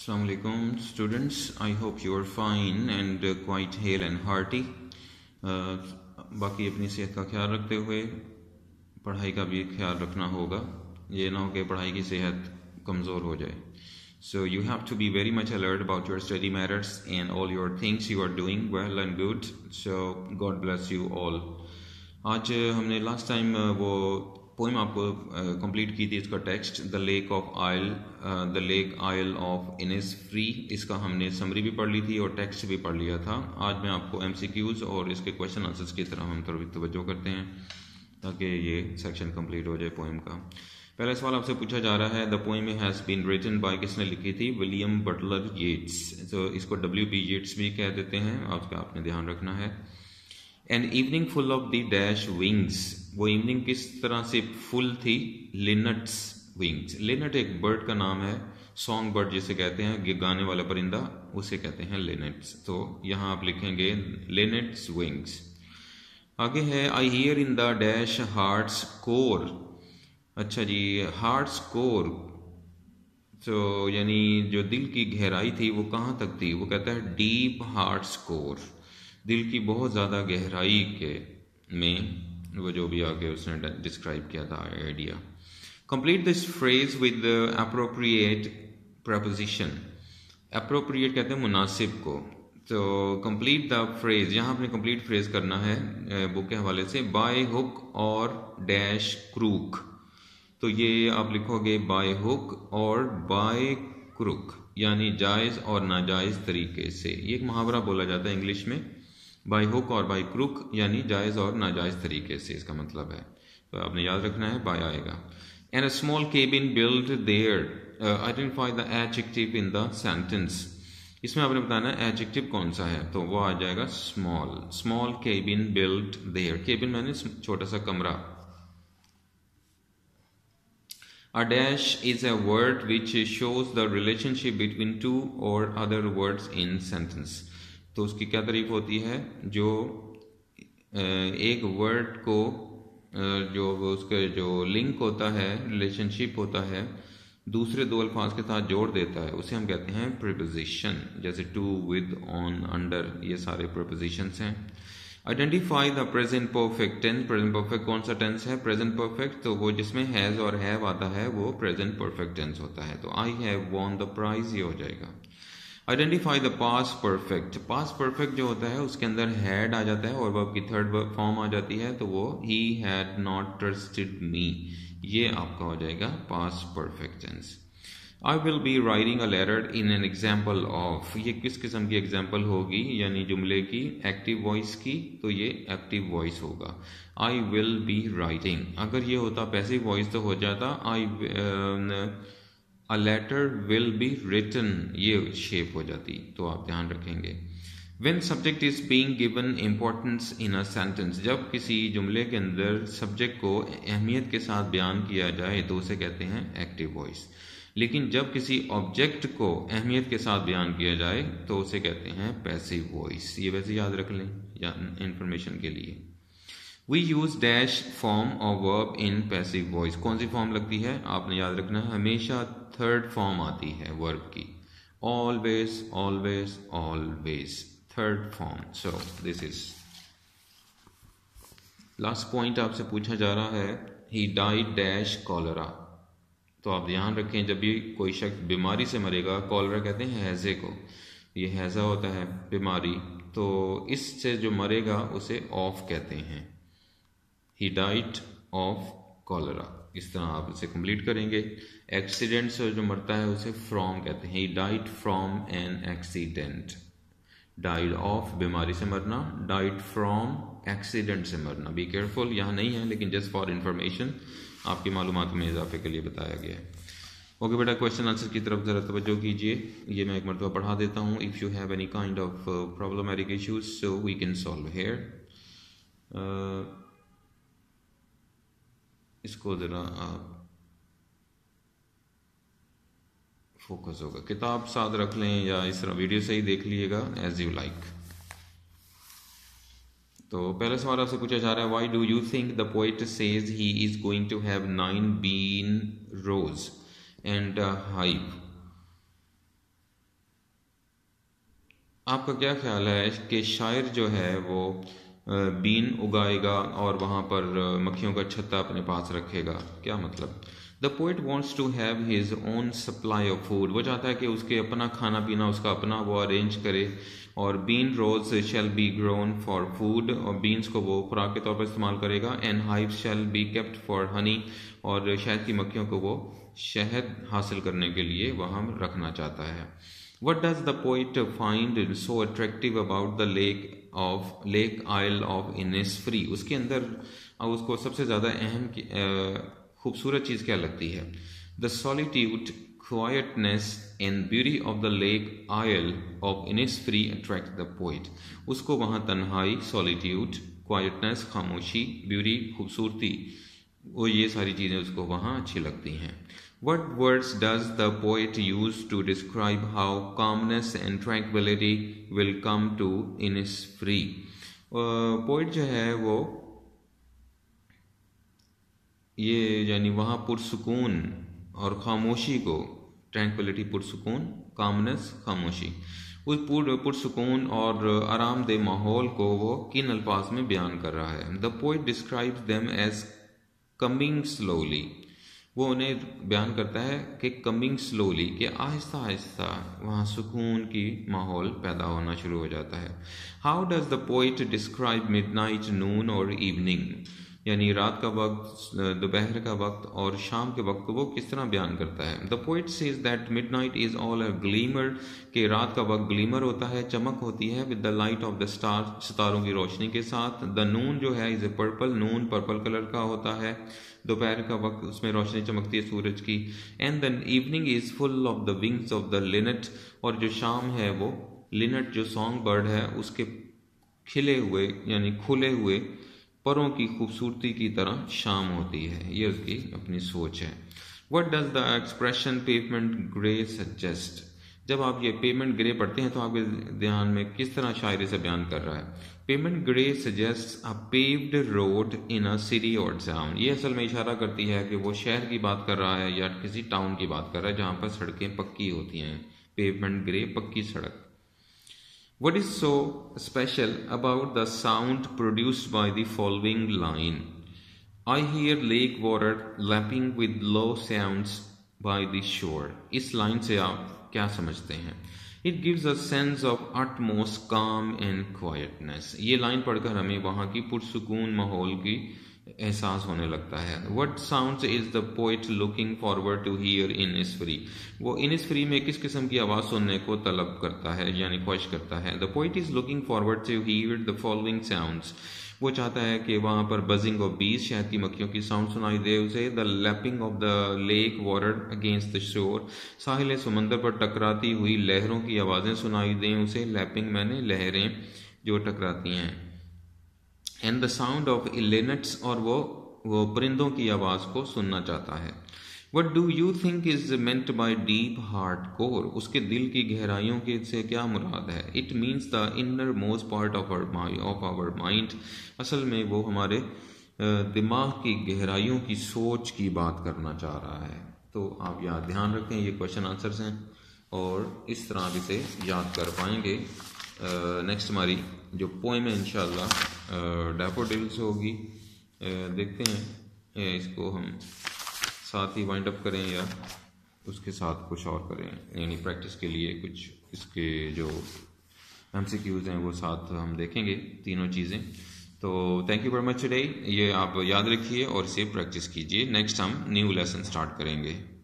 Assalamu alaikum students. I hope you are fine and quite hale and hearty. बाकी अपनी सेहत का ख्याल रखते हुए पढ़ाई का भी ख्याल रखना होगा. ये ना हो कि पढ़ाई की सेहत कमज़ोर हो जाए. So you have to be very much alert about your study matters and all your things you are doing well and good. So God bless you all. आज हमने लास्ट टाइम वो पोइम आपको कंप्लीट की थी. इसका text the lake isle of Innisfree, इसका हमने summary भी पढ़ ली थी और टेक्स्ट भी पढ़ लिया था. आज मैं आपको एमसीक्यूज और इसके क्वेश्चन आंसर्स की तरफ हम थोड़ी तवज्जो करते हैं ताकि ये सेक्शन कंप्लीट हो जाए पोइम का. पहला सवाल आपसे पूछा जा रहा है the poem has been written by, किसने लिखी थी? William Butler Yeats. तो इसको W.B. येट्स भी कह देते हैं, आपने ध्यान रखना है. An evening full of the dash wings, वो इवनिंग किस तरह से फुल थी? लिनट्स विंग्स. लिनट एक बर्ड का नाम है, सॉन्ग बर्ड जिसे कहते हैं, गाने वाला परिंदा, उसे कहते हैं लिनट्स. तो यहाँ आप लिखेंगे लिनट्स विंग्स. आगे है I hear in the dash heart's core. अच्छा जी, हार्ट्स कोर तो यानी जो दिल की गहराई थी वो कहाँ तक थी? वो कहता है डीप हार्ट्स कोर, दिल की बहुत ज़्यादा गहराई के में, वो जो भी आगे उसने डिस्क्राइब किया था idea. Complete this phrase with appropriate preposition. Appropriate कहते हैं मुनासिब को. तो कंप्लीट द फ्रेज, यहाँ आपने कंप्लीट फ्रेज करना है बुक के हवाले से. बाय हुक और डैश क्रूक, तो ये आप लिखोगे बाय हुक और बाय क्रूक, यानी जायज़ और नाजायज़ तरीके से. ये एक मुहावरा बोला जाता है इंग्लिश में, बाय हुक और बाय क्रूक, यानी जायज़ और नाजायज़ तरीके से इसका मतलब है. तो आपने याद रखना है, बाय आएगा. And a small cabin build there, identify the adjective in the sentence. इसमें आपने बताना है एडजेक्टिव कौन सा है, तो वो आ जाएगा small. Small cabin build there, cabin मैंने छोटा सा कमरा. A dash is a word which shows the relationship between two or other words in sentence. तो उसकी क्या तारीफ होती है? जो एक वर्ड को जो उसका जो लिंक होता है, रिलेशनशिप होता है, दूसरे दो अल्फाज के साथ जोड़ देता है, उसे हम कहते हैं प्रीपोजिशन. जैसे टू, विद, ऑन, अंडर, ये सारे प्रीपोजिशंस हैं. Identify the present perfect tense. Present perfect कौन सा टेंस है? Present perfect. तो वो जिसमें हैज और हैव आता है वो प्रेजेंट परफेक्ट टेंस होता है. तो I have won the prize, ये हो जाएगा. Identify the past perfect. Past perfect जो होता है उसके अंदर हैड आ जाता है और वर्ब की थर्ड फॉर्म आ जाती है, तो वो he had not trusted me, ये आपका हो जाएगा past perfect tense. I will be writing a letter in an example of, ये किस किस्म की एग्जाम्पल होगी? यानी जुमले की, एक्टिव वॉइस की, तो ये एक्टिव वॉइस होगा. I will be writing. अगर ये होता पैसिव वॉइस तो हो जाता a letter will be written, ये शेप हो जाती. तो आप ध्यान रखेंगे. When subject is being given importance in a sentence, जब किसी जुमले के अंदर सब्जेक्ट को अहमियत के साथ बयान किया जाए तो उसे कहते हैं एक्टिव वॉइस. लेकिन जब किसी ऑब्जेक्ट को अहमियत के साथ बयान किया जाए तो उसे कहते हैं पैसिव वॉइस. ये वैसे याद रख लें या इंफॉर्मेशन के लिए. We use dash form of verb in passive voice. कौन सी फॉर्म लगती है? आपने याद रखना है, हमेशा थर्ड फॉर्म आती है वर्ब की. Always, always, always, third form. So this is last point. आपसे पूछा जा रहा है ही डाइड डैश कॉलरा. तो आप ध्यान रखें, जब भी कोई शख्स बीमारी से मरेगा, कॉलरा कहते हैं हैजे को, ये हैजा होता है बीमारी, तो इससे जो मरेगा उसे ऑफ कहते हैं. ही डाइड ऑफ कॉलरा, इस तरह आप इसे कंप्लीट करेंगे. एक्सीडेंट से जो मरता है उसे फ्रॉम कहते हैं. He died from an accident. Died of बीमारी से मरना, डाइड फ्रॉम एक्सीडेंट से मरना. बी केयरफुल, यहाँ नहीं है लेकिन जस्ट फॉर इंफॉर्मेशन, आपकी मालूमात में इजाफे के लिए बताया गया है. ओके बेटा, क्वेश्चन आंसर की तरफ ज़रा तवज्जो कीजिए. ये मैं एक मरतबा पढ़ा देता हूँ. If you have any kind of problematic issues so we can solve here. इसको ज़रा आप फोकस होगा, किताब साथ रख लें या इस तरह वीडियो से ही देख लीजिएगा, एज यू लाइक. तो पहला सवाल आपसे पूछा जा रहा है why do you think the poet says he is going to have 9 bean rows and a hive. आपका क्या ख्याल है कि शायर जो है वो बीन उगाएगा और वहाँ पर मक्खियों का छत्ता अपने पास रखेगा? क्या मतलब? The poet wants to have his own supply of food. वो चाहता है कि उसके अपना खाना पीना उसका अपना वो अरेंज करे। और bean rows shall be grown for food, और बीन्स को वो खुराक के तौर पर इस्तेमाल करेगा। And hive shall be kept for honey, और शहद की मक्खियों को वो शहद हासिल करने के लिए वहाँ रखना चाहता है। What does the poet find so attractive about the lake isle of Innisfree? उसके अंदर उसको सबसे ज़्यादा अहम खूबसूरत चीज़ क्या लगती है? The solitude, quietness and beauty of the lake isle of Innisfree attract the poet. उसको वहाँ तन्हाई, solitude, quietness, खामोशी, beauty, खूबसूरती, वो ये सारी चीज़ें उसको वहाँ अच्छी लगती हैं। What words does the poet use to describe how calmness and tranquility will come to Innisfree? Poet जो है वो ये यानी वहाँ पुरसुकून और खामोशी को, ट्रैंक्विलिटी पुरसुकून, कामनेस खामोशी, उस पुरसुकून और आरामदेह माहौल को वो किन अल्फाज में बयान कर रहा है? The poet describes them as coming slowly. वो उन्हें बयान करता है कि कमिंग स्लोली, कि आहिस्ता आहिस्ता वहाँ सुकून की माहौल पैदा होना शुरू हो जाता है। How does the poet describe midnight, noon और इवनिंग, यानी रात का वक्त, दोपहर का वक्त और शाम के वक्त को वो किस तरह बयान करता है? The poet says that midnight is all a glimmer, कि रात का वक्त ग्लीमर होता है, चमक होती है, with the light of the star, सितारों की रोशनी के साथ। द नून जो है is a purple, noon purple colour का होता है, दोपहर का वक्त उसमें रोशनी चमकती है सूरज की। And the evening is full of the wings of the linnet, और जो शाम है वो लिनेट जो सॉन्ग बर्ड है उसके खिले हुए यानी खुले हुए परों की खूबसूरती की तरह शाम होती है। ये उसकी अपनी सोच है। What does the expression pavement grey suggest? जब आप ये पेमेंट ग्रे पढ़ते हैं तो आपके ध्यान में किस तरह शायरी से बयान कर रहा है? Pavement grey suggest a paved road in a city और टाउन। ये असल में इशारा करती है कि वो शहर की बात कर रहा है या किसी टाउन की बात कर रहा है जहाँ पर सड़कें पक्की होती हैं। पेवमेंट ग्रे, पक्की सड़क। What is so special about the sound produced by the following line? I hear lake water lapping with low sounds by the shore. इस लाइन से आप क्या समझते हैं? It gives a sense of utmost calm and quietness. ये line पढ़कर हमें वहाँ की पुरसुकून माहौल की एहसास होने लगता है। What sounds is the poet looking forward to hear in Innisfree? वो Innisfree में किस किस्म की आवाज़ सुनने को तलब करता है यानी ख्वाहिश करता है? The poet is looking forward to hear the following sounds. वो चाहता है कि वहाँ पर बजिंग ऑफ बीज, शहद की मक्खियों की साउंड सुनाई दे उसे। The lapping of the lake water against the shore, साहिल समंदर पर टकराती हुई लहरों की आवाज़ें सुनाई दें उसे। लैपिंग मैंने लहरें जो टकराती हैं। And the sound of linnets, और वो परिंदों की आवाज़ को सुनना चाहता है। What do you think is meant by deep heart core? उसके दिल की गहराइयों के से क्या मुराद है? It means the inner most part of our mind. असल में वो हमारे दिमाग की गहराइयों की सोच की बात करना चाह रहा है। तो आप यहाँ ध्यान रखें, ये क्वेश्चन आंसर्स हैं और इस तरह आप इसे याद कर पाएंगे। नेक्स्ट हमारी जो पोएम है इंशाल्लाह डैफोडिल्स होगी। देखते हैं इसको हम साथ ही वाइंड अप करें या उसके साथ कुछ और करें, यानी प्रैक्टिस के लिए कुछ इसके जो MCQs हैं वो साथ हम देखेंगे तीनों चीज़ें। तो thank you very much today. ये आप याद रखिए और इसे प्रैक्टिस कीजिए। नेक्स्ट हम न्यू लेसन स्टार्ट करेंगे।